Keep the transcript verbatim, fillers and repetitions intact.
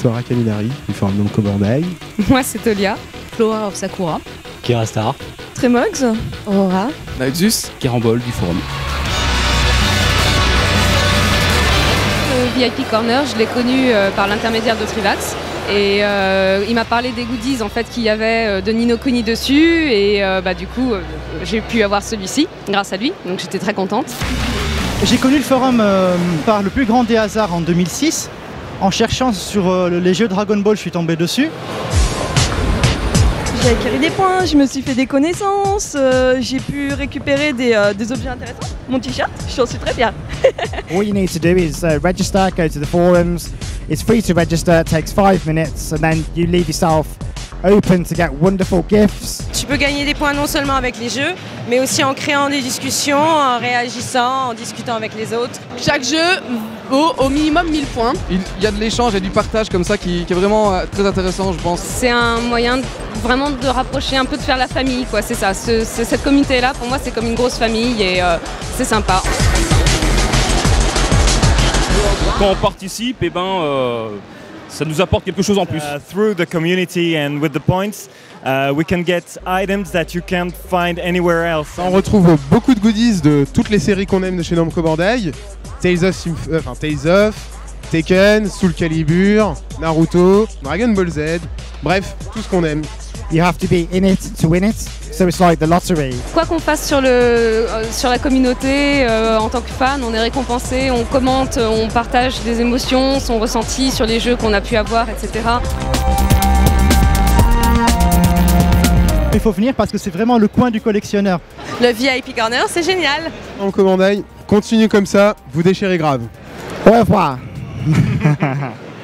Sora Kaminari, du forum Namco Bandai. Moi c'est Tolia. Flora of Sakura. Kirastar. Tremogs. Aurora. Naxus. Carambol du forum. Le V I P Corner, je l'ai connu euh, par l'intermédiaire de Trivax. Et euh, il m'a parlé des goodies en fait qu'il y avait euh, de Ni no Kuni dessus. Et euh, bah, du coup, euh, j'ai pu avoir celui-ci grâce à lui. Donc j'étais très contente. J'ai connu le forum euh, par le plus grand des hasards en deux mille six. En cherchant sur euh, les jeux Dragon Ball, je suis tombé dessus. J'ai acquis des points, je me suis fait des connaissances, euh, j'ai pu récupérer des, euh, des objets intéressants. Mon t-shirt, j'en suis très fière. All you need to do is uh, register, go to the forums. It's free to register, it takes five minutes, and then you leave yourself open to get wonderful gifts. Tu peux gagner des points non seulement avec les jeux, mais aussi en créant des discussions, en réagissant, en discutant avec les autres. Chaque jeu vaut au minimum mille points. Il y a de l'échange et du partage comme ça qui, qui est vraiment euh, très intéressant, je pense. C'est un moyen de, vraiment de rapprocher un peu, de faire la famille, quoi. C'est ça. Ce, ce, cette communauté-là, pour moi, c'est comme une grosse famille et euh, c'est sympa. Quand on participe, eh ben, euh, ça nous apporte quelque chose en plus. Uh, through the community and with the points, uh, we can get items that you can't find anywhere else. On retrouve beaucoup de goodies de toutes les séries qu'on aime de chez Namco Bandai. Tales of, Symph euh, enfin, Tales of, Tekken, Soul Calibur, Naruto, Dragon Ball Z, bref, tout ce qu'on aime. You have to be in it to win it, so it's like the lottery. Quoi qu'on fasse sur, le, euh, sur la communauté, euh, en tant que fan, on est récompensé, on commente, on partage des émotions, son ressenti sur les jeux qu'on a pu avoir, et cetera. Il faut venir parce que c'est vraiment le coin du collectionneur. Le V I P Corner, c'est génial. Namco Bandai, continuez comme ça, vous déchirez grave. Au revoir.